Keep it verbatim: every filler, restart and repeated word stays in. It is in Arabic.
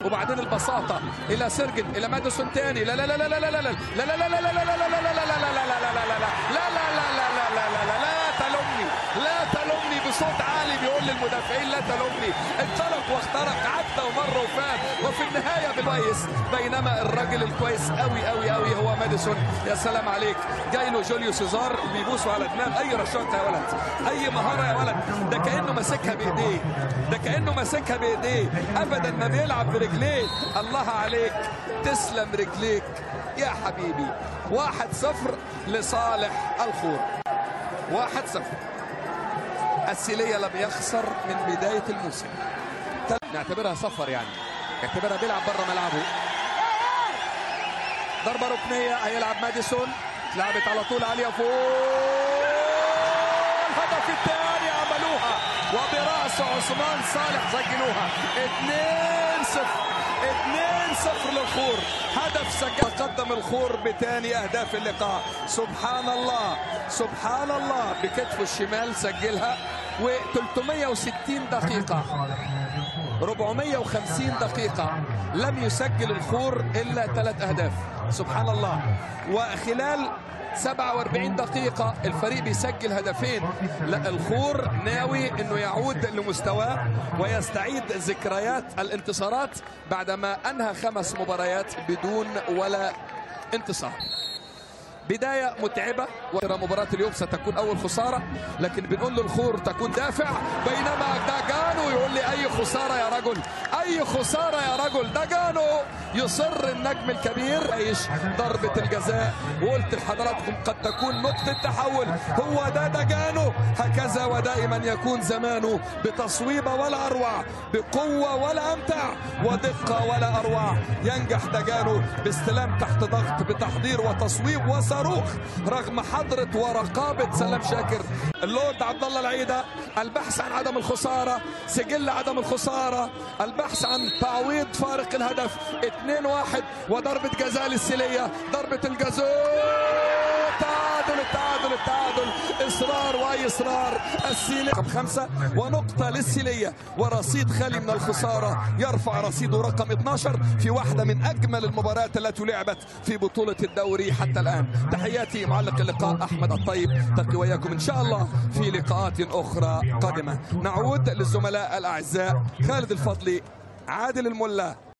وبعدين البساطة إلى سيرجن إلى ماديسون تاني لا لا لا لا لا لا لا لا لا لا لا لا لا لا لا لا لا لا تلومني لا تلومني بصوت عالي بيقول للمدافعين لا تلومني. انطلق واخترق عدى ومر وفات وفي النهايه بالكويس، بينما الراجل الكويس قوي قوي قوي هو ماديسون. يا سلام عليك، جاي له جوليو سيزار بيبوسوا على دماغ. اي رشاقه يا ولد، اي مهاره يا ولد، ده كانه ماسكها بايديه، ده كانه ماسكها بايديه ابدا ما بيلعب برجليه. الله عليك، تسلم رجليك يا حبيبي. واحد صفر لصالح الخور، واحد صفر. السيلية لم يخسر من بداية الموسم. نعتبرها سفر يعني، نعتبرها بيلعب بره ملعبه. ضربة ركنية هيلعب ماديسون، لعبت على طول عالية فوق. الهدف الثاني عملوها وبرأس عثمان صالح سجلوها. اثنين صفر اثنين صفر للخور. هدف سجل، تقدم الخور بثاني اهداف اللقاء. سبحان الله سبحان الله، بكتفه الشمال سجلها. وثلاثمائة وستين دقيقة أربعمائة وخمسين دقيقة لم يسجل الخور الا ثلاث اهداف. سبحان الله. وخلال سبعة وأربعين دقيقة الفريق بيسجل هدفين. لا، الخور ناوي انه يعود لمستواه ويستعيد ذكريات الانتصارات بعدما انهى خمس مباريات بدون ولا انتصار. بداية متعبة، ومباراة اليوم ستكون أول خسارة، لكن بنقول للخور تكون دافع. بينما داجانو يقول لي أي خسارة يا رجل، أي خسارة يا رجل. داجانو يصر النجم الكبير. ايش ضربة الجزاء، وقلت لحضراتكم قد تكون نقطة تحول. هو ده داجانو، هكذا ودائما يكون زمانه، بتصويبة ولا أروع، بقوة ولا أمتع، ودقة ولا أروع. ينجح داجانو باستلام تحت ضغط، بتحضير وتصويب وصاروخ، رغم حضرة ورقابة سلام شاكر. اللورد عبد الله العيدة، البحث عن عدم الخسارة، سجل عدم الخسارة، البحث عن تعويض فارق الهدف. اثنين واحد وضربة جزاء للسيلية، ضربة الجزاء. التعادل التعادل التعادل، اصرار واي اصرار. السيلية رقم خمسة ونقطة للسيلية، ورصيد خالي من الخسارة يرفع رصيده رقم اثناشر في واحدة من اجمل المباريات التي لعبت في بطولة الدوري حتى الان. تحياتي معلق اللقاء احمد الطيب، تلقي وياكم ان شاء الله في لقاءات اخرى قادمة. نعود للزملاء الاعزاء خالد الفضلي، عادل الملا.